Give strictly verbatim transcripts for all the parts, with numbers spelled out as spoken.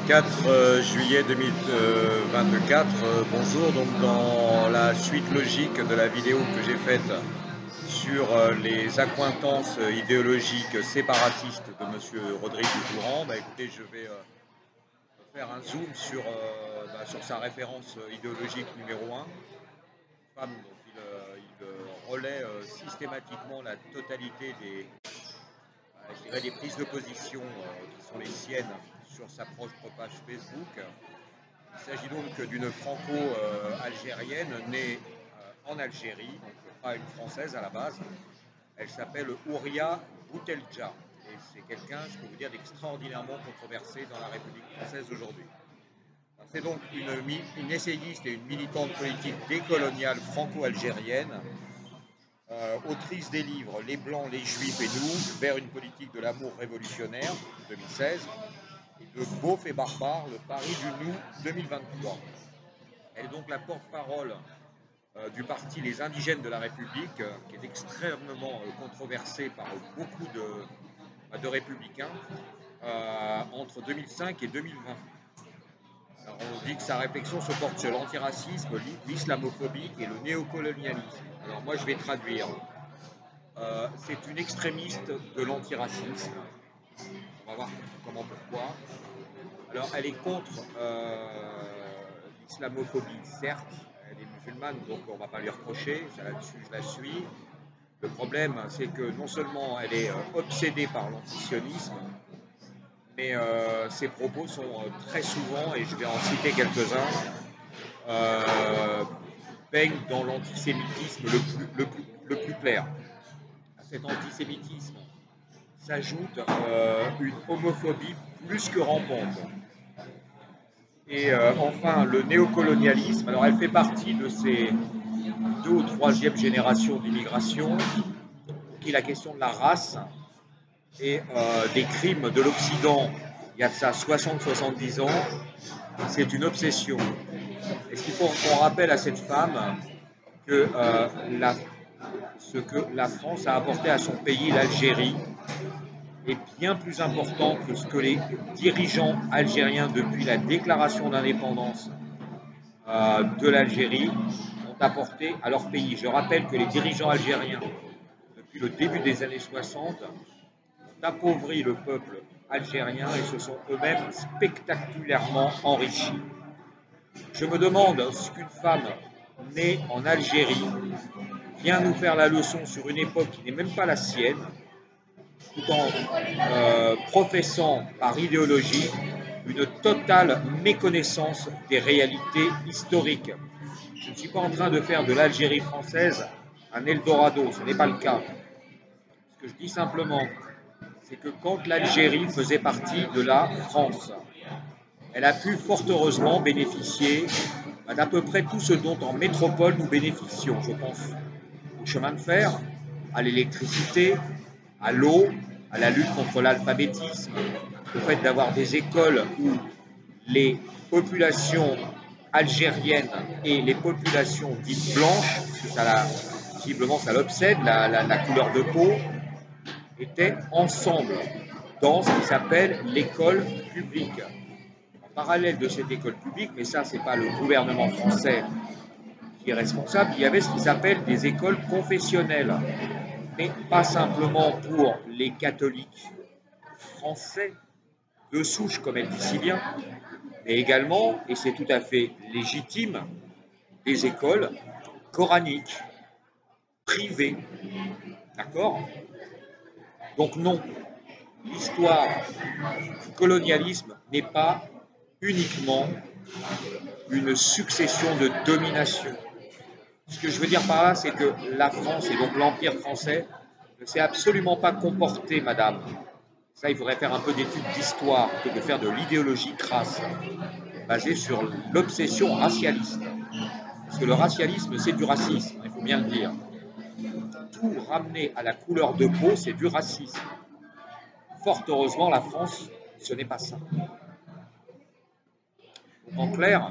quatre euh, juillet deux mille vingt-quatre, euh, bonjour. Donc dans la suite logique de la vidéo que j'ai faite sur euh, les accointances idéologiques séparatistes de Monsieur Rodrigue Durand, bah, écoutez, je vais euh, faire un zoom sur, euh, bah, sur sa référence idéologique numéro un, femme dont il, euh, il euh, relaie euh, systématiquement la totalité des, bah, je dirais, des prises de position euh, qui sont les siennes sur sa propre page Facebook. Il s'agit donc d'une franco-algérienne née euh, en Algérie, donc pas une française à la base. Elle s'appelle Ouria Boutelja et c'est quelqu'un, je peux vous dire, d'extraordinairement controversé dans la République française aujourd'hui. C'est donc une, une essayiste et une militante politique décoloniale franco-algérienne, euh, autrice des livres Les Blancs, les Juifs et nous, vers une politique de l'amour révolutionnaire, deux mille seize, et de Beauf et Barbare, le Paris du nous, deux mille vingt-trois. Elle est donc la porte-parole euh, du parti Les Indigènes de la République, euh, qui est extrêmement euh, controversé par beaucoup de, bah, de républicains euh, entre deux mille cinq et deux mille vingt. Alors, on dit que sa réflexion se porte sur l'antiracisme, l'islamophobie et le néocolonialisme. Alors moi je vais traduire. Euh, c'est une extrémiste de l'antiracisme. On va voir comment, pourquoi. Alors elle est contre euh, l'islamophobie, certes. Elle est musulmane, donc on ne va pas lui reprocher, ça là-dessus je la suis. Le problème, c'est que non seulement elle est euh, obsédée par l'antisionisme, mais euh, ses propos sont euh, très souvent, et je vais en citer quelques-uns, euh, baignent dans l'antisémitisme le plus, le, plus, le plus clair. À cet antisémitisme s'ajoute euh, une homophobie plus que rampante. Et euh, enfin, le néocolonialisme, alors elle fait partie de ces deux ou troisième génération d'immigration, qui est la question de la race et euh, des crimes de l'Occident, il y a de ça soixante à soixante-dix ans, c'est une obsession. Est-ce qu'il faut qu'on rappelle à cette femme que euh, la, ce que la France a apporté à son pays, l'Algérie, est bien plus important que ce que les dirigeants algériens, depuis la déclaration d'indépendance euh, de l'Algérie, ont apporté à leur pays. Je rappelle que les dirigeants algériens, depuis le début des années soixante, ont appauvri le peuple algérien et se sont eux-mêmes spectaculairement enrichis. Je me demande ce qu'une femme née en Algérie vient nous faire la leçon sur une époque qui n'est même pas la sienne, tout en euh, professant par idéologie une totale méconnaissance des réalités historiques. Je ne suis pas en train de faire de l'Algérie française un Eldorado, ce n'est pas le cas. Ce que je dis simplement, c'est que quand l'Algérie faisait partie de la France, elle a pu fort heureusement bénéficier d'à peu près tout ce dont en métropole nous bénéficions. Je pense au chemin de fer, à l'électricité, à l'eau, à la lutte contre l'alphabétisme, au fait d'avoir des écoles où les populations algériennes et les populations dites blanches, parce que ça la, visiblement ça l'obsède, la, la, la couleur de peau, étaient ensemble dans ce qui s'appelle l'école publique. En parallèle de cette école publique, mais ça c'est pas le gouvernement français qui est responsable, il y avait ce qui s'appelle des écoles confessionnelles, mais pas simplement pour les catholiques français de souche, comme elle dit si bien, mais également, et c'est tout à fait légitime, des écoles coraniques, privées. D'accord? Donc non, l'histoire du colonialisme n'est pas uniquement une succession de domination. Ce que je veux dire par là, c'est que la France, et donc l'Empire français, ne s'est absolument pas comporté, madame. Ça, il faudrait faire un peu d'études d'histoire que de faire de l'idéologie crasse, basée sur l'obsession racialiste. Parce que le racialisme, c'est du racisme, il faut bien le dire. Tout ramener à la couleur de peau, c'est du racisme. Fort heureusement, la France, ce n'est pas ça. En clair,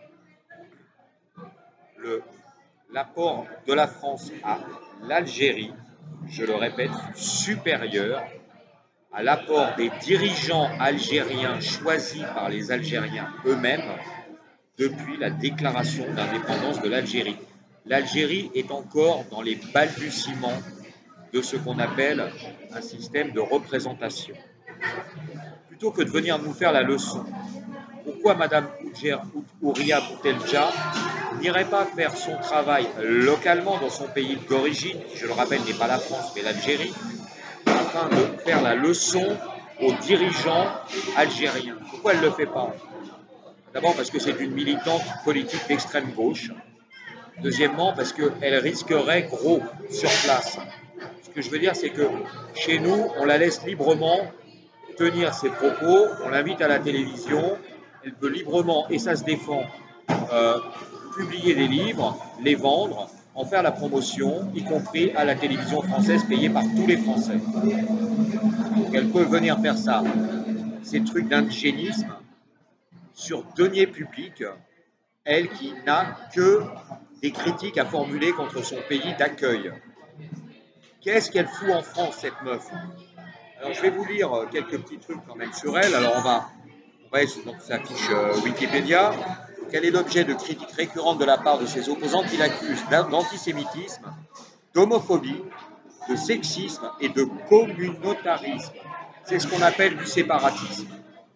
l'apport de la France à l'Algérie, je le répète, fut supérieur à l'apport des dirigeants algériens choisis par les Algériens eux-mêmes depuis la déclaration d'indépendance de l'Algérie. L'Algérie est encore dans les balbutiements de ce qu'on appelle un système de représentation. Plutôt que de venir nous faire la leçon, pourquoi Mme Houria Boutelja n'irait pas faire son travail localement dans son pays d'origine, qui je le rappelle n'est pas la France mais l'Algérie, afin de faire la leçon aux dirigeants algériens? Pourquoi elle ne le fait pas? D'abord parce que c'est une militante politique d'extrême gauche. Deuxièmement parce qu'elle risquerait gros sur place. Ce que je veux dire, c'est que chez nous, on la laisse librement tenir ses propos, on l'invite à la télévision, elle peut librement, et ça se défend, euh, publier des livres, les vendre, en faire la promotion, y compris à la télévision française payée par tous les Français. Donc elle peut venir faire ça. Ces trucs d'indigénisme sur deniers publics, elle qui n'a que des critiques à formuler contre son pays d'accueil. Qu'est-ce qu'elle fout en France, cette meuf? Alors, je vais vous lire quelques petits trucs quand même sur elle. Alors, on va, on va être dans sa fiche euh, Wikipédia. Quel est l'objet de critiques récurrentes de la part de ses opposants qui l'accusent d'antisémitisme, d'homophobie, de sexisme et de communautarisme? C'est ce qu'on appelle du séparatisme.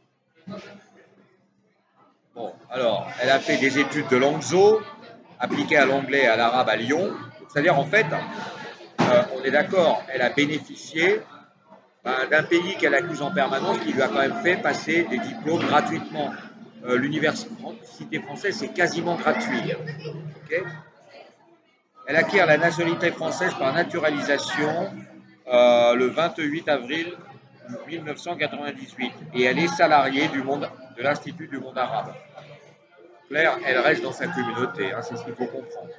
Bon, alors, elle a fait des études de Langso, appliquées à l'anglais et à l'arabe à Lyon. C'est-à-dire, en fait, euh, on est d'accord, elle a bénéficié d'un pays qu'elle accuse en permanence, qui lui a quand même fait passer des diplômes gratuitement. Euh, L'université française, c'est quasiment gratuit. Okay, elle acquiert la nationalité française par naturalisation euh, le vingt-huit avril mille neuf cent quatre-vingt-dix-huit et elle est salariée du monde, de l'Institut du monde arabe. Claire, elle reste dans sa communauté, hein, c'est ce qu'il faut comprendre.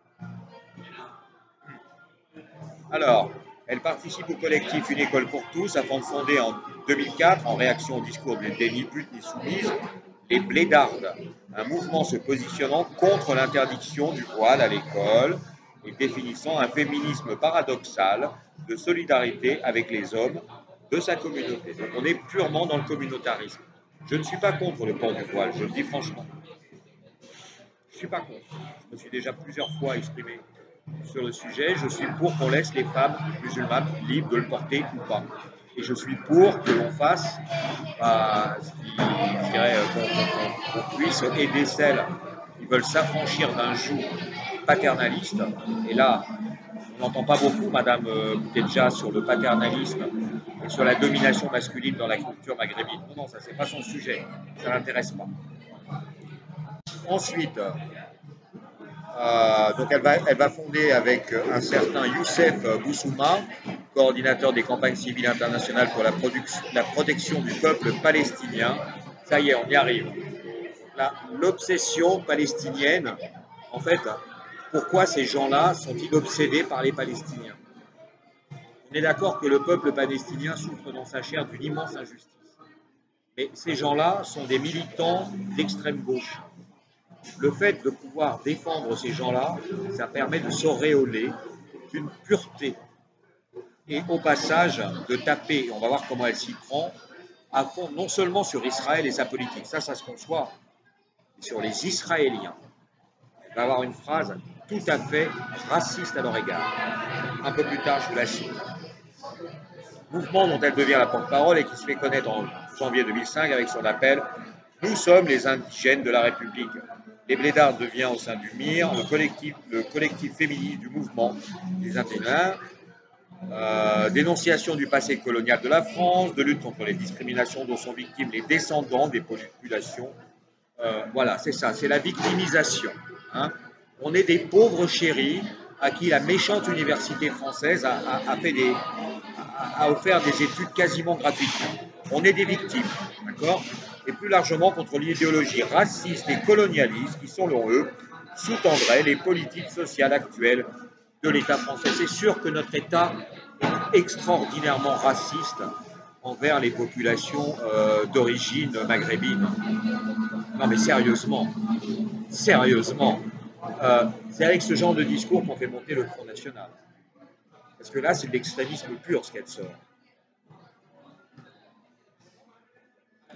Alors, elle participe au collectif Une école pour tous, afin de fonder en deux mille quatre, en réaction au discours des ni putes ni soumises, les Blédardes, un mouvement se positionnant contre l'interdiction du voile à l'école et définissant un féminisme paradoxal de solidarité avec les hommes de sa communauté. Donc on est purement dans le communautarisme. Je ne suis pas contre le port du voile, je le dis franchement. Je ne suis pas contre. Je me suis déjà plusieurs fois exprimé sur le sujet. Je suis pour qu'on laisse les femmes musulmanes libres de le porter ou pas. Et je suis pour que l'on fasse bah, ce qui, je dirais, qu'on, qu'on puisse aider celles qui veulent s'affranchir d'un joug paternaliste. Et là, on n'entend pas beaucoup, Madame Boutelja, sur le paternalisme et sur la domination masculine dans la culture maghrébine. Non, non, ça, c'est pas son sujet. Ça l'intéresse pas. Ensuite, Euh, donc elle va, elle va fonder avec un certain Youssef Boussouma, coordinateur des campagnes civiles internationales pour la, la protection du peuple palestinien. Ça y est, on y arrive. L'obsession palestinienne, en fait, pourquoi ces gens-là sont-ils obsédés par les Palestiniens? On est d'accord que le peuple palestinien souffre dans sa chair d'une immense injustice. Mais ces gens-là sont des militants d'extrême gauche. Le fait de pouvoir défendre ces gens-là, ça permet de s'auréoler d'une pureté. Et au passage, de taper, on va voir comment elle s'y prend, à fond, non seulement sur Israël et sa politique, ça, ça se conçoit, mais sur les Israéliens. Elle va avoir une phrase tout à fait raciste à leur égard. Un peu plus tard, je vous la cite. Mouvement dont elle devient la porte-parole et qui se fait connaître en janvier deux mille cinq avec son appel « Nous sommes les indigènes de la République ». Les Blédards devient au sein du M I R le collectif, le collectif féministe du mouvement des indigènes, euh, dénonciation du passé colonial de la France, de lutte contre les discriminations dont sont victimes les descendants des populations. Euh, voilà, c'est ça, c'est la victimisation. Hein. On est des pauvres chéris à qui la méchante université française a, a, a, fait des, a, a offert des études quasiment gratuitement. On est des victimes, d'accord ? Et plus largement contre l'idéologie raciste et colonialiste qui, selon eux, sous-tendrait les politiques sociales actuelles de l'État français. C'est sûr que notre État est extraordinairement raciste envers les populations euh, d'origine maghrébine. Non mais sérieusement, sérieusement, euh, c'est avec ce genre de discours qu'on fait monter le Front National. Parce que là, c'est de l'extrémisme pur ce qu'elle sort.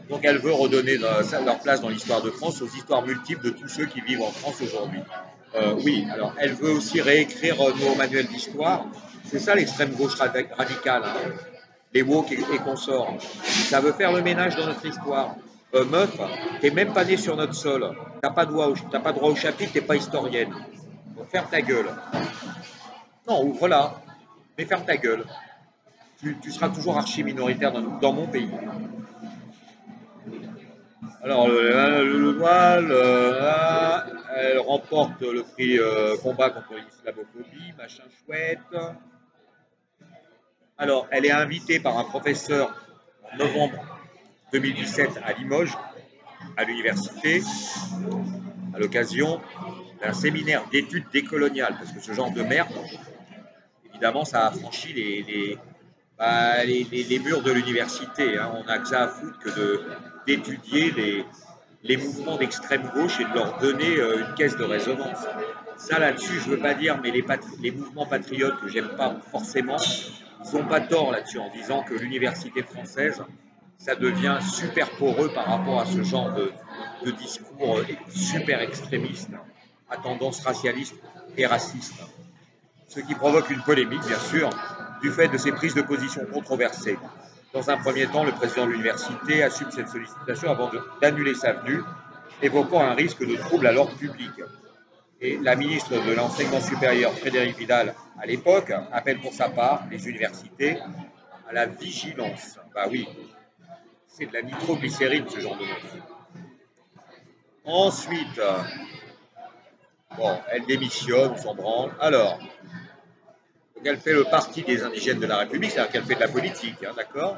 Donc elle veut redonner leur place dans l'histoire de France aux histoires multiples de tous ceux qui vivent en France aujourd'hui. Euh, oui, alors elle veut aussi réécrire nos manuels d'histoire. C'est ça l'extrême gauche radicale, hein, les woke et, et consorts. Ça veut faire le ménage dans notre histoire. Euh, meuf, t'es même pas né sur notre sol. T'as pas, pas droit au chapitre, t'es pas historienne. Donc ferme ta gueule. Non, ouvre-la, mais ferme ta gueule. Tu, tu seras toujours archi minoritaire dans, dans mon pays. Alors, le, le, le voile, euh, elle remporte le prix euh, combat contre l'islamophobie, machin chouette. Alors, elle est invitée par un professeur en novembre deux mille dix-sept à Limoges, à l'université, à l'occasion d'un séminaire d'études décoloniales, parce que ce genre de merde, évidemment, ça a franchi les, les, bah, les, les, les murs de l'université. Hein. On n'a que ça à foutre que de, d'étudier les, les mouvements d'extrême gauche et de leur donner euh, une caisse de résonance. Ça, là-dessus, je ne veux pas dire, mais les, les mouvements patriotes que j'aime pas forcément, ils n'ont pas tort là-dessus en disant que l'université française, ça devient super poreux par rapport à ce genre de, de discours super extrémiste, à tendance racialiste et raciste. Ce qui provoque une polémique, bien sûr, du fait de ces prises de position controversées. Dans un premier temps, le président de l'université assume cette sollicitation avant d'annuler sa venue, évoquant un risque de trouble à l'ordre public. Et la ministre de l'Enseignement supérieur, Frédérique Vidal, à l'époque, appelle pour sa part les universités à la vigilance. Bah oui, c'est de la nitroglycérine, ce genre de choses. Ensuite, bon, elle démissionne, on s'en branle. Alors, elle fait le parti des indigènes de la République, c'est-à-dire qu'elle fait de la politique, hein, d'accord?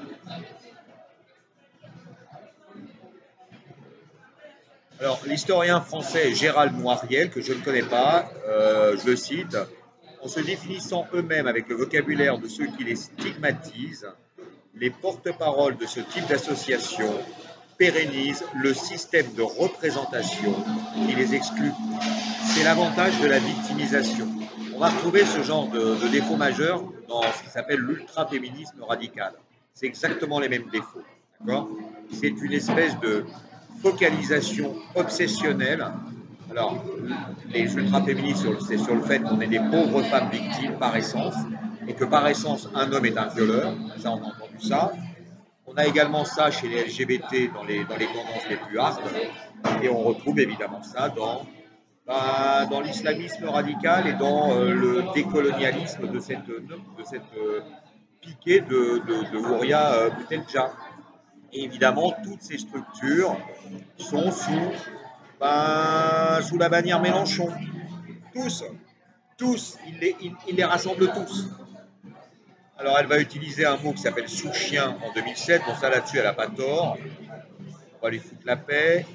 Alors, l'historien français Gérald Noiriel, que je ne connais pas, euh, je le cite, en se définissant eux-mêmes avec le vocabulaire de ceux qui les stigmatisent, les porte-paroles de ce type d'association pérennisent le système de représentation qui les exclut. C'est l'avantage de la victimisation. On va retrouver ce genre de, de défauts majeurs dans ce qui s'appelle l'ultra-féminisme radical. C'est exactement les mêmes défauts. C'est une espèce de focalisation obsessionnelle. Alors, les ultra-féministes, c'est sur le fait qu'on est des pauvres femmes victimes par essence, et que par essence, un homme est un violeur. Ça, on a entendu ça. On a également ça chez les L G B T dans les, dans les tendances les plus hardes, et on retrouve évidemment ça dans, bah, dans l'islamisme radical et dans euh, le décolonialisme de cette, de cette euh, piquée de, de, de Houria euh, Boutelja. Et évidemment, toutes ces structures sont sous, ben, sous la bannière Mélenchon. Tous, tous, il les, il, il les rassemble tous. Alors, elle va utiliser un mot qui s'appelle sous-chien en deux mille sept. Bon, ça, là-dessus, elle n'a pas tort. On va lui foutre la paix.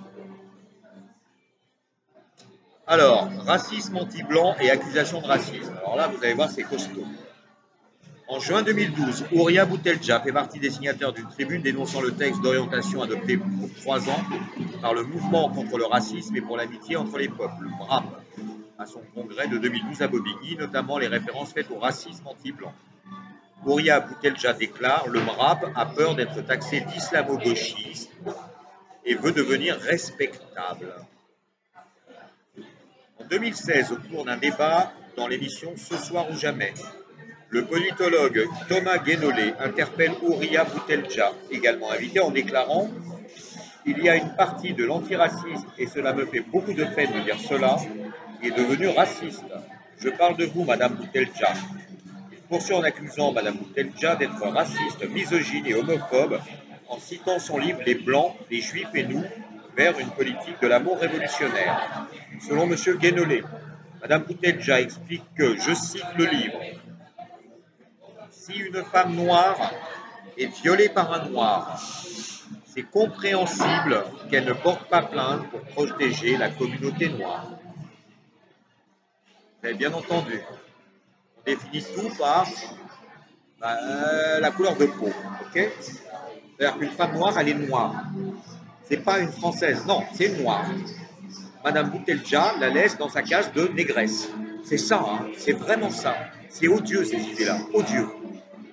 Alors, racisme anti-blanc et accusation de racisme. Alors là, vous allez voir, c'est costaud. En juin deux mille douze, Houria Boutelja fait partie des signataires d'une tribune dénonçant le texte d'orientation adopté pour trois ans par le mouvement contre le racisme et pour l'amitié entre les peuples, M R A P, à son congrès de deux mille douze à Bobigny, notamment les références faites au racisme anti-blanc. Houria Boutelja déclare « Le M R A P a peur d'être taxé d'islamo-gauchiste et veut devenir respectable ». En deux mille seize, au cours d'un débat dans l'émission Ce soir ou jamais, le politologue Thomas Guénolé interpelle Houria Boutelja, également invité, en déclarant « Il y a une partie de l'antiracisme, et cela me fait beaucoup de peine de dire cela, qui est devenue raciste. Je parle de vous, Madame Boutelja. » Il poursuit en accusant Madame Boutelja d'être raciste, misogyne et homophobe, en citant son livre « Les Blancs, les Juifs et nous, vers une politique de l'amour révolutionnaire ». Selon M. Guénolé, Madame Boutelja explique que, je cite le livre, si une femme noire est violée par un noir, c'est compréhensible qu'elle ne porte pas plainte pour protéger la communauté noire. Vous avez bien entendu. On définit tout par bah, euh, la couleur de peau. Okay, c'est-à-dire qu'une femme noire, elle est noire. C'est pas une française, non, c'est une noire. Madame Boutelja la laisse dans sa case de négresse. C'est ça, hein, c'est vraiment ça. C'est odieux ces idées-là, odieux.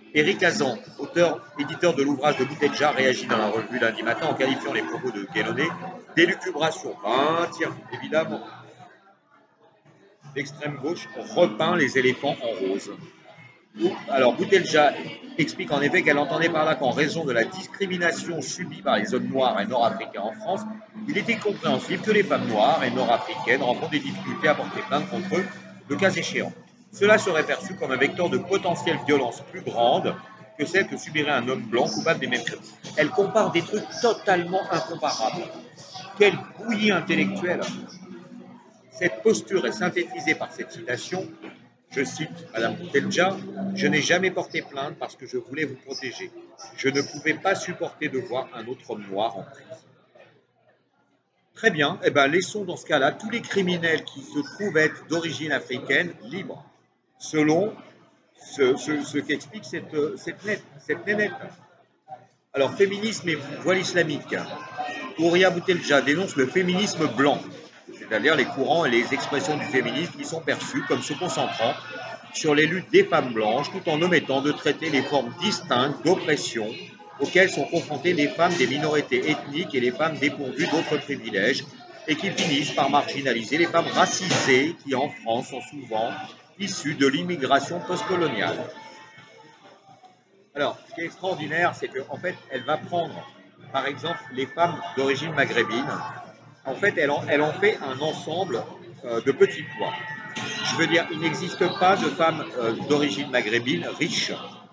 Éric Hazan, auteur, éditeur de l'ouvrage de Boutelja, réagit dans la revue lundi matin en qualifiant les propos de Guénonnet d'élucubration. Ben tiens, évidemment, l'extrême gauche repeint les éléphants en rose. Alors, Boutelja explique en effet qu'elle entendait par là qu'en raison de la discrimination subie par les hommes noirs et nord-africains en France, il était compréhensible que les femmes noires et nord-africaines rencontrent des difficultés à porter plainte contre eux, le cas échéant. Cela serait perçu comme un vecteur de potentielle violence plus grande que celle que subirait un homme blanc coupable des mêmes crimes. Elle compare des trucs totalement incomparables. Quelle bouillie intellectuelle! Cette posture est synthétisée par cette citation. Je cite Madame Boutelja, « Je n'ai jamais porté plainte parce que je voulais vous protéger. Je ne pouvais pas supporter de voir un autre homme noir en prison. » Très bien, eh ben, laissons dans ce cas-là tous les criminels qui se trouvent être d'origine africaine libres, selon ce, ce, ce qu'explique cette, cette, net, cette nénette. Alors, féminisme et voile islamique. Houria Boutelja dénonce le féminisme blanc, c'est-à-dire les courants et les expressions du féminisme qui sont perçus comme se concentrant sur les luttes des femmes blanches, tout en omettant de traiter les formes distinctes d'oppression auxquelles sont confrontées les femmes des minorités ethniques et les femmes dépourvues d'autres privilèges, et qui finissent par marginaliser les femmes racisées qui, en France, sont souvent issues de l'immigration postcoloniale. Alors, ce qui est extraordinaire, c'est qu'en fait, elle va prendre, par exemple, les femmes d'origine maghrébine. En fait, elle en, elle en fait un ensemble euh, de petits pois. Je veux dire, il n'existe pas de femmes euh, d'origine maghrébine riches.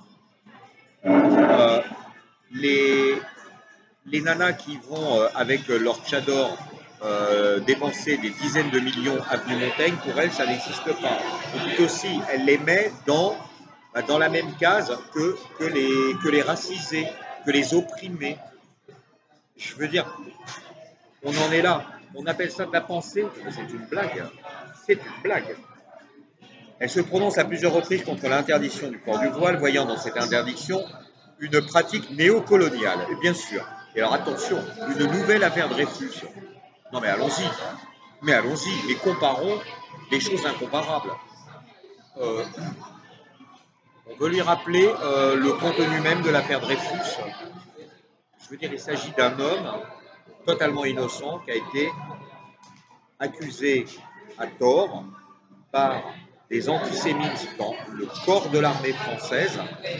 Euh, les, les nanas qui vont, euh, avec leur tchador, euh, dépenser des dizaines de millions avenue Montaigne, pour elles, ça n'existe pas. Et tout aussi, elle les met dans, dans la même case que, que, les, que les racisés, que les opprimés. Je veux dire, on en est là. On appelle ça de la pensée. C'est une blague. C'est une blague. Elle se prononce à plusieurs reprises contre l'interdiction du port du voile, voyant dans cette interdiction une pratique néocoloniale. Et bien sûr. Et alors attention, une nouvelle affaire Dreyfus. Non mais allons-y. Mais allons-y. Mais comparons des choses incomparables. Euh, on veut lui rappeler euh, le contenu même de l'affaire Dreyfus. Je veux dire, il s'agit d'un homme totalement innocent qui a été accusé à tort par des antisémites dans le corps de l'armée française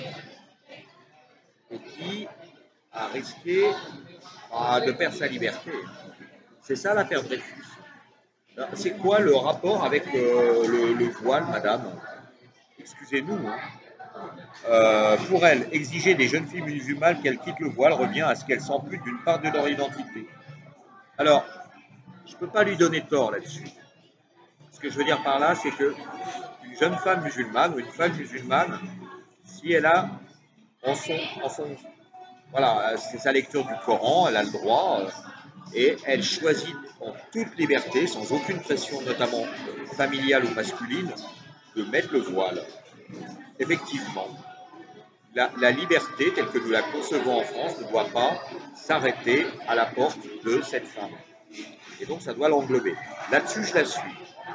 et qui a risqué bah, de perdre sa liberté. C'est ça l'affaire Dreyfus. C'est quoi le rapport avec euh, le, le voile, madame? Excusez-nous. Hein. Euh, pour elle, exiger des jeunes filles musulmanes qu'elles quittent le voile revient à ce qu'elles s'amputent d'une part de leur identité. Alors, je ne peux pas lui donner tort là-dessus. Ce que je veux dire par là, c'est que une jeune femme musulmane ou une femme musulmane, si elle a en son, en son voilà, c'est sa lecture du Coran, elle a le droit, euh, et elle choisit en toute liberté, sans aucune pression, notamment familiale ou masculine, de mettre le voile. Effectivement, la, la liberté, telle que nous la concevons en France, ne doit pas s'arrêter à la porte de cette femme. Et donc, ça doit l'englober. Là-dessus, je la suis.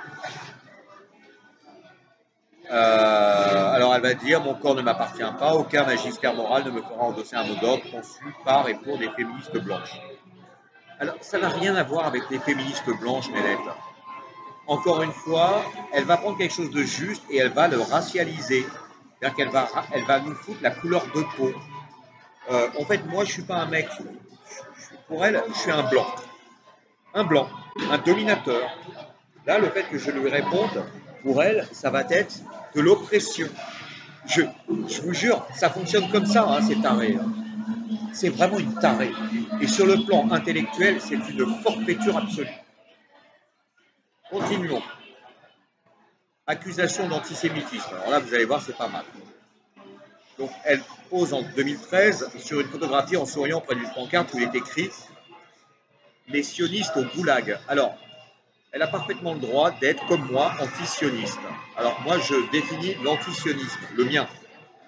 Euh, alors elle va dire, mon corps ne m'appartient pas, aucun magistère moral ne me fera endosser un mot d'ordre conçu par et pour des féministes blanches. Alors ça n'a rien à voir avec les féministes blanches, Nénette. Encore une fois, elle va prendre quelque chose de juste et elle va le racialiser. C'est-à-dire qu'elle va, elle va nous foutre la couleur de peau. Euh, en fait, moi, je ne suis pas un mec. Pour elle, je suis un blanc. Un blanc, un dominateur. Là, le fait que je lui réponde, pour elle, ça va être de l'oppression. Je, je vous jure, ça fonctionne comme ça, hein, ces tarés. C'est vraiment une tarée. Et sur le plan intellectuel, c'est une forfaiture absolue. Continuons. Accusation d'antisémitisme. Alors là, vous allez voir, c'est pas mal. Donc, elle pose en deux mille treize sur une photographie en souriant près d'une pancarte où il est écrit « Les sionistes au goulag ». Alors, elle a parfaitement le droit d'être, comme moi, anti-sioniste. Alors, moi, je définis l'antisionisme, le mien. D'accord ?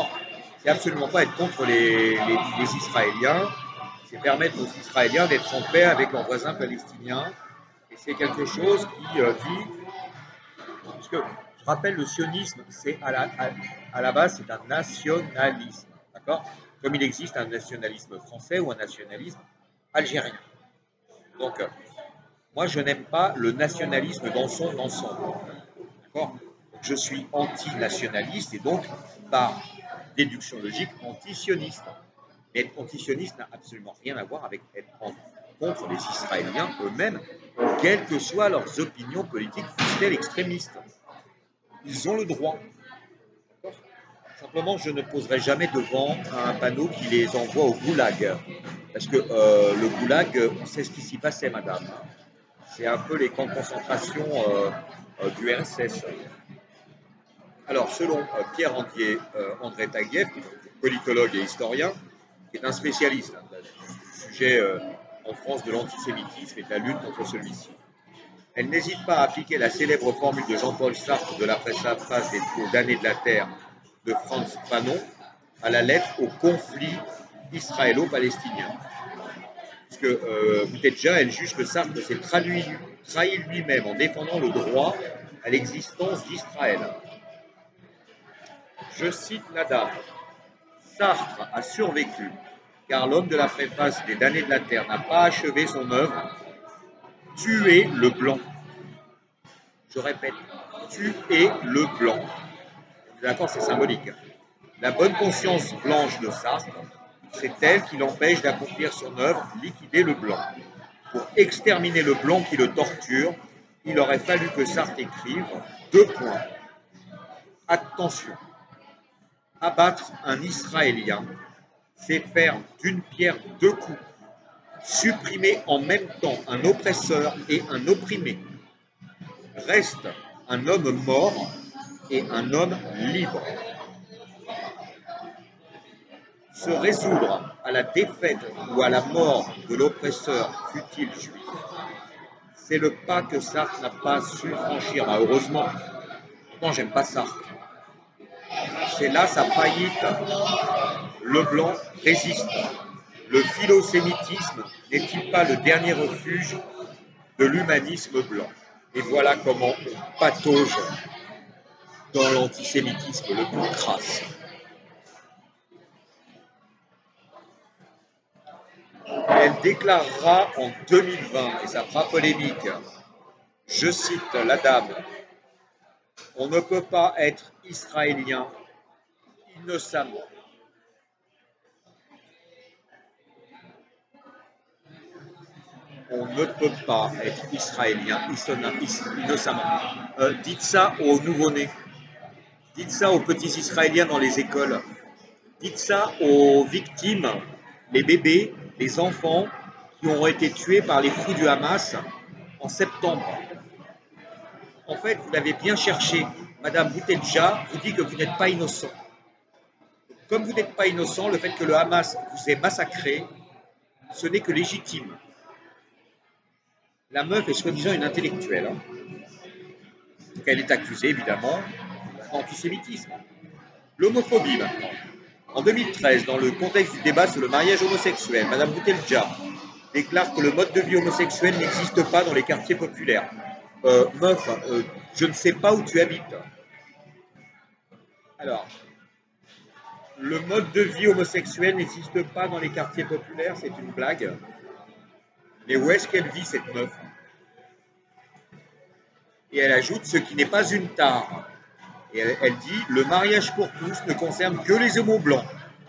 C'est absolument pas être contre les, les, les Israéliens, c'est permettre aux Israéliens d'être en paix avec leurs voisins palestiniens. Et c'est quelque chose qui euh, dit, parce que rappelle, le sionisme, c'est à la, à, à la base, c'est un nationalisme, d'accord? Comme il existe un nationalisme français ou un nationalisme algérien. Donc, euh, moi, je n'aime pas le nationalisme dans son ensemble, d'accord? Je suis anti-nationaliste et donc, par déduction logique, anti-sioniste. Mais être anti-sioniste n'a absolument rien à voir avec être en, contre les Israéliens eux-mêmes, quelles que soient leurs opinions politiques, fussent-elles extrémistes. Ils ont le droit. Simplement, je ne poserai jamais devant un panneau qui les envoie au goulag. Parce que euh, le goulag, on sait ce qui s'y passait, madame. C'est un peu les camps de concentration euh, euh, du R S S. Alors, selon euh, Pierre-André euh, Taguieff, politologue et historien, qui est un spécialiste hein, du sujet euh, en France de l'antisémitisme et de la lutte contre celui-ci, elle n'hésite pas à appliquer la célèbre formule de Jean-Paul Sartre de la préface des aux damnés de la terre de Franz Fanon à la lettre au conflit israélo-palestinien. Parce que euh, Boutedja, elle juge que Sartre s'est trahi lui-même en défendant le droit à l'existence d'Israël. Je cite la dame. Sartre a survécu, car l'homme de la préface des damnés de la terre n'a pas achevé son œuvre. Tuer le blanc. Je répète, tuer le blanc. D'accord, c'est symbolique. La bonne conscience blanche de Sartre, c'est elle qui l'empêche d'accomplir son œuvre, liquider le blanc. Pour exterminer le blanc qui le torture, il aurait fallu que Sartre écrive deux points. Attention, abattre un Israélien, c'est faire d'une pierre deux coups. Supprimer en même temps un oppresseur et un opprimé. Reste un homme mort et un homme libre. Se résoudre à la défaite ou à la mort de l'oppresseur, fût-il juif, c'est le pas que Sartre n'a pas su franchir. Bah, heureusement, pourtant j'aime pas Sartre. C'est là sa faillite. Le blanc résiste. Le philosémitisme n'est-il pas le dernier refuge de l'humanisme blanc? Et voilà comment on patauge dans l'antisémitisme le plus crasse. Elle déclarera en deux mille vingt, et ça fera polémique, je cite la dame, « On ne peut pas être israélien innocemment. » On ne peut pas être israélien innocemment. Euh, dites ça aux nouveau-nés. Dites ça aux petits Israéliens dans les écoles. Dites ça aux victimes, les bébés, les enfants qui ont été tués par les fous du Hamas en septembre. En fait, vous l'avez bien cherché. Madame Boutedja vous dit que vous n'êtes pas innocent. Comme vous n'êtes pas innocent, le fait que le Hamas vous ait massacré, ce n'est que légitime. La meuf est soi-disant une intellectuelle. Hein. Donc elle est accusée, évidemment, d'antisémitisme. L'homophobie, maintenant. En deux mille treize, dans le contexte du débat sur le mariage homosexuel, Madame Boutedja déclare que le mode de vie homosexuel n'existe pas dans les quartiers populaires. Euh, meuf, euh, je ne sais pas où tu habites. Alors, le mode de vie homosexuel n'existe pas dans les quartiers populaires, c'est une blague. Mais où est-ce qu'elle vit, cette meuf? Et elle ajoute ce qui n'est pas une tare. Et elle, elle dit, le mariage pour tous ne concerne que les homos blancs.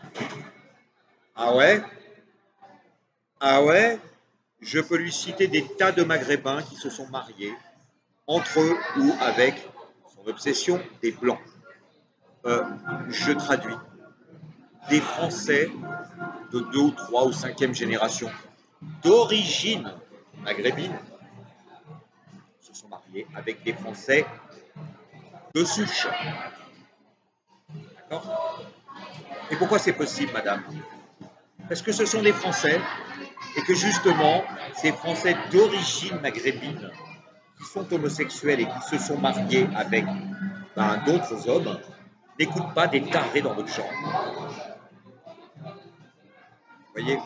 Ah ouais? Ah ouais? Je peux lui citer des tas de maghrébins qui se sont mariés, entre eux ou avec, son obsession, des blancs. Euh, je traduis. Des Français de deux ou trois ou cinquième génération, d'origine maghrébine, se sont mariés avec des Français de souche. D'accord? Et pourquoi c'est possible, madame? Parce que ce sont des Français et que justement, ces Français d'origine maghrébine qui sont homosexuels et qui se sont mariés avec ben, d'autres hommes n'écoutent pas des tarés dans votre chambre. Vous voyez?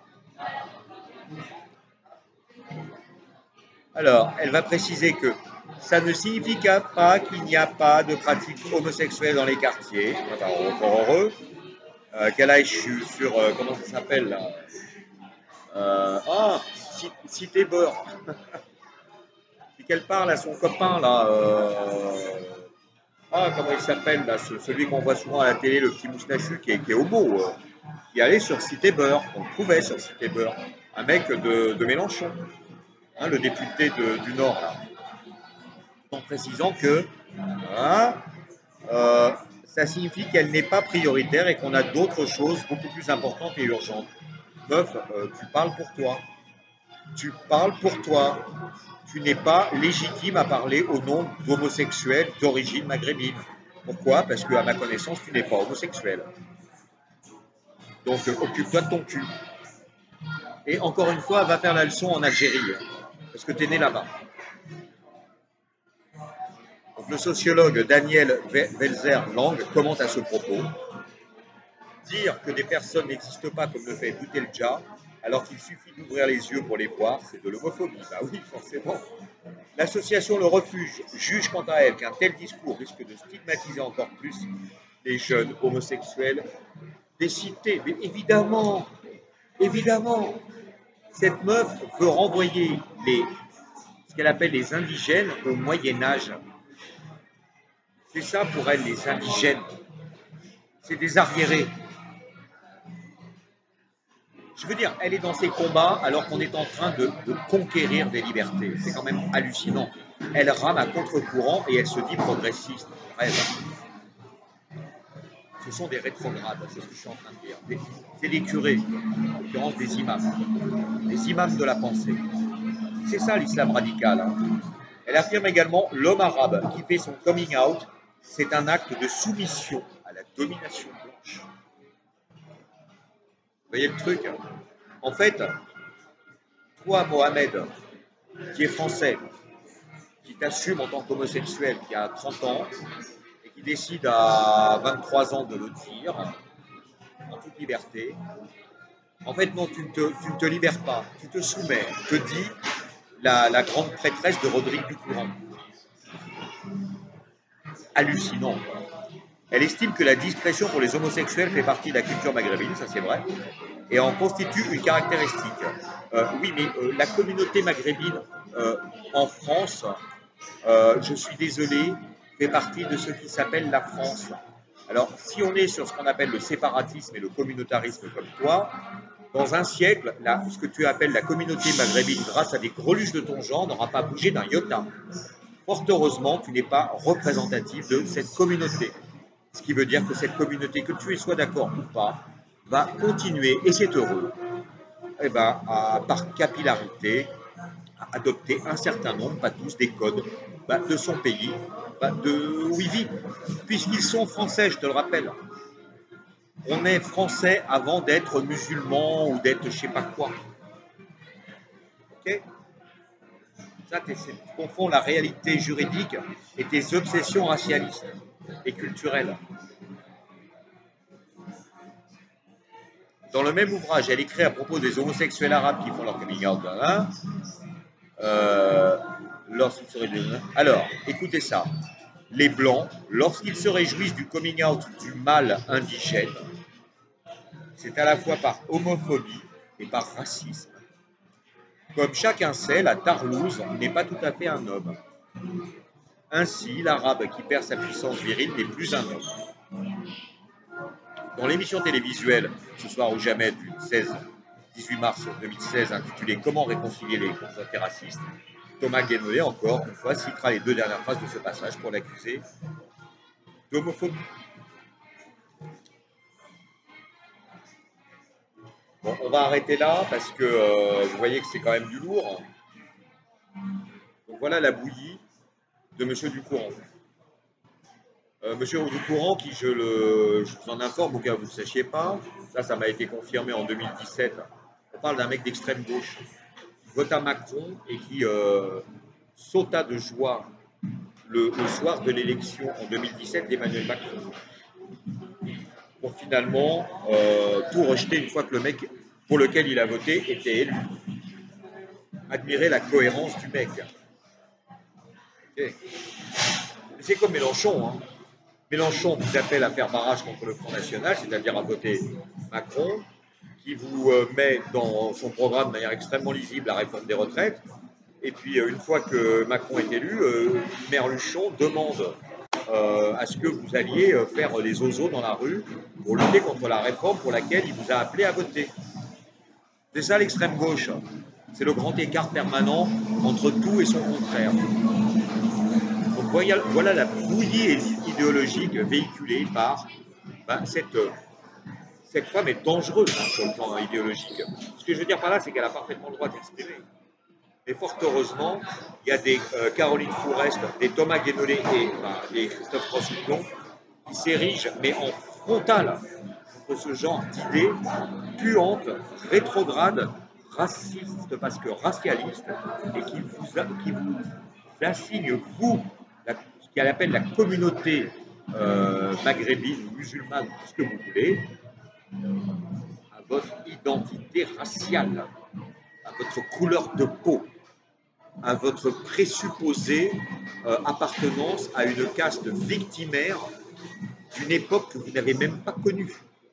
Alors, elle va préciser que ça ne signifie pas qu'il n'y a pas de pratique homosexuelle dans les quartiers. Enfin, encore heureux. Euh, quel âge je suis sur, euh, comment ça s'appelle là euh, Ah, Cité Beurre. Puis qu'elle parle à son copain là. Euh, ah, comment il s'appelle là, celui qu'on voit souvent à la télé, le petit moustachu qui est, qui est homo, euh, qui allait sur Cité Beurre, qu'on trouvait sur Cité Beurre. Un mec de, de Mélenchon, hein, le député de, du Nord là. En précisant que hein, euh, ça signifie qu'elle n'est pas prioritaire et qu'on a d'autres choses beaucoup plus importantes et urgentes. Meuf, euh, tu parles pour toi. Tu parles pour toi. Tu n'es pas légitime à parler au nom d'homosexuels d'origine maghrébine. Pourquoi? Parce qu'à ma connaissance, tu n'es pas homosexuel. Donc, euh, occupe-toi de ton cul. Et encore une fois, va faire la leçon en Algérie, hein, parce que tu es né là-bas. Donc, le sociologue Daniel Welzer-Lang commente à ce propos. Dire que des personnes n'existent pas comme le fait Boutelja, alors qu'il suffit d'ouvrir les yeux pour les voir, c'est de l'homophobie. Bah oui, forcément. L'association Le Refuge juge quant à elle qu'un tel discours risque de stigmatiser encore plus les jeunes homosexuels des cités. Mais évidemment, évidemment, cette meuf veut renvoyer les, ce qu'elle appelle les indigènes au Moyen-Âge. C'est ça pour elle, les indigènes. C'est des arriérés. Je veux dire, elle est dans ses combats alors qu'on est en train de, de conquérir des libertés. C'est quand même hallucinant. Elle rame à contre-courant et elle se dit progressiste. Rêve. Ce sont des rétrogrades, c'est ce que je suis en train de dire. C'est des curés, en l'occurrence des imams. Des imams de la pensée. C'est ça l'islam radical. Hein. Elle affirme également l'homme arabe qui fait son coming out, c'est un acte de soumission à la domination blanche. Vous voyez le truc? En fait, toi, Mohamed, qui est français, qui t'assume en tant qu'homosexuel, qui a trente ans, et qui décide à vingt-trois ans de le dire, en toute liberté, en fait, non, tu ne te, tu ne te libères pas, tu te soumets, te dit la, la grande prêtresse de Rodrigue Ducourant. Hallucinant. Elle estime que la discrétion pour les homosexuels fait partie de la culture maghrébine, ça c'est vrai, et en constitue une caractéristique. Euh, oui, mais euh, la communauté maghrébine euh, en France, euh, je suis désolé, fait partie de ce qui s'appelle la France. Alors, si on est sur ce qu'on appelle le séparatisme et le communautarisme comme toi, dans un siècle, là, ce que tu appelles la communauté maghrébine, grâce à des greluches de ton genre, n'aura pas bougé d'un iota. Fort heureusement, tu n'es pas représentatif de cette communauté. Ce qui veut dire que cette communauté, que tu es soit d'accord ou pas, va continuer, et c'est heureux, eh ben, à, par capillarité, à adopter un certain nombre, pas tous, des codes bah, de son pays, bah, de où il vit, puisqu'ils sont français, je te le rappelle. On est français avant d'être musulman ou d'être je sais pas quoi. Ok? Ça, tu confonds la réalité juridique et tes obsessions racialistes et culturelles. Dans le même ouvrage, elle écrit à propos des homosexuels arabes qui font leur coming out. Hein, euh, lorsqu'ils se réjouissent. Alors, écoutez ça. Les Blancs, lorsqu'ils se réjouissent du coming out du mâle indigène, c'est à la fois par homophobie et par racisme. Comme chacun sait, la Tarlouse n'est pas tout à fait un homme. Ainsi, l'arabe qui perd sa puissance virile n'est plus un homme. Dans l'émission télévisuelle Ce soir ou jamais du seize dix-huit mars deux mille seize intitulée Comment réconcilier les groupes antiracistes, Thomas Guénolé, encore une fois, citera les deux dernières phrases de ce passage pour l'accuser d'homophobie. Bon, on va arrêter là parce que euh, vous voyez que c'est quand même du lourd. Donc voilà la bouillie de Monsieur Ducourant. Euh, Monsieur Ducourant, qui je, le, je vous en informe au cas où vous ne le sachiez pas, ça, ça m'a été confirmé en deux mille dix-sept. On parle d'un mec d'extrême gauche qui vota Macron et qui euh, sauta de joie le, le soir de l'élection en deux mille dix-sept d'Emmanuel Macron. Pour finalement euh, tout rejeter une fois que le mec pour lequel il a voté était élu. Admirez la cohérence du mec. Okay. C'est comme Mélenchon. Hein. Mélenchon vous appelle à faire barrage contre le Front National, c'est-à-dire à voter Macron, qui vous euh, met dans son programme de manière extrêmement lisible la réforme des retraites. Et puis, euh, une fois que Macron est élu, euh, Merluchon demande euh, à ce que vous alliez euh, faire les ozos dans la rue pour lutter contre la réforme pour laquelle il vous a appelé à voter. C'est ça l'extrême gauche. C'est le grand écart permanent entre tout et son contraire. Donc voilà, voilà la bouillie idéologique véhiculée par ben, cette, cette femme est dangereuse hein, sur le plan idéologique. Ce que je veux dire par là, c'est qu'elle a parfaitement le droit d'exprimer. Mais fort heureusement, il y a des euh, Caroline Fourest, des Thomas Guénolé et enfin, des Christophe Rossignol qui s'érigent, mais en frontal, contre ce genre d'idées puantes, rétrogrades, racistes parce que racialistes, et qui vous, a, qui vous assignent, vous, la, ce qu'elle appelle la communauté euh, maghrébine, musulmane, tout ce que vous voulez, à votre identité raciale, à votre couleur de peau, à votre présupposée euh, appartenance à une caste victimaire d'une époque que vous n'avez même pas connue.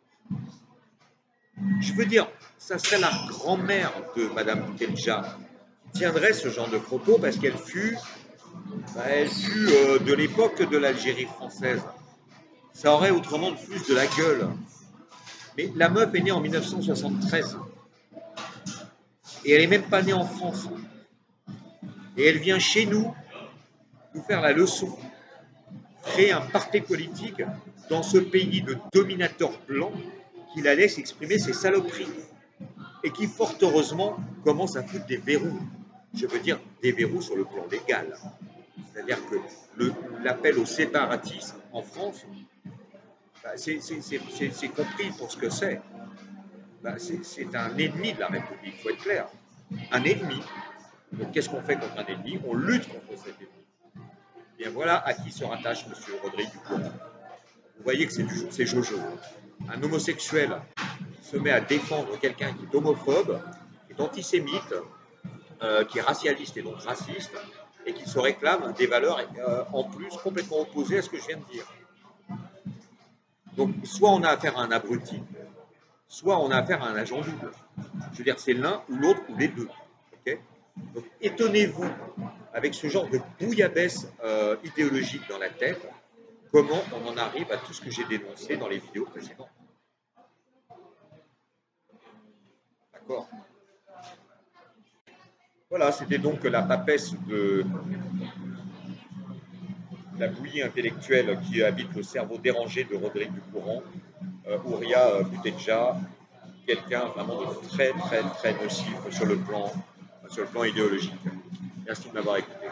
Je veux dire, ça serait la grand-mère de Madame Boutelja qui tiendrait ce genre de propos parce qu'elle fut, bah, elle fut euh, de l'époque de l'Algérie française. Ça aurait autrement plus de la gueule. Mais la meuf est née en mille neuf cent soixante-treize. Et elle n'est même pas née en France. Et elle vient chez nous nous faire la leçon. Créer un parti politique dans ce pays de dominateurs blancs qui la laisse exprimer ses saloperies. Et qui, fort heureusement, commence à foutre des verrous. Je veux dire, des verrous sur le plan légal. C'est-à-dire que l'appel au séparatisme en France, bah, c'est compris pour ce que c'est. Bah, c'est un ennemi de la République, il faut être clair. Un ennemi. Donc qu'est-ce qu'on fait contre un ennemi? On lutte contre cet ennemi. Et bien voilà à qui se rattache M. Rodrigue Ducourant. Vous voyez que c'est Jojo. Un homosexuel qui se met à défendre quelqu'un qui est homophobe, qui est antisémite, euh, qui est racialiste et donc raciste, et qui se réclame des valeurs euh, en plus complètement opposées à ce que je viens de dire. Donc soit on a affaire à un abruti, soit on a affaire à un agent double. Je veux dire, c'est l'un ou l'autre ou les deux. Okay. Donc étonnez-vous, avec ce genre de bouillabaisse euh, idéologique dans la tête, comment on en arrive à tout ce que j'ai dénoncé dans les vidéos précédentes. D'accord. Voilà, c'était donc la papesse de la bouillie intellectuelle qui habite le cerveau dérangé de Rodrigue Ducourant, euh, Ouria Boutelja, quelqu'un vraiment de très très très nocif sur le plan, sur le plan idéologique. Merci de m'avoir écouté.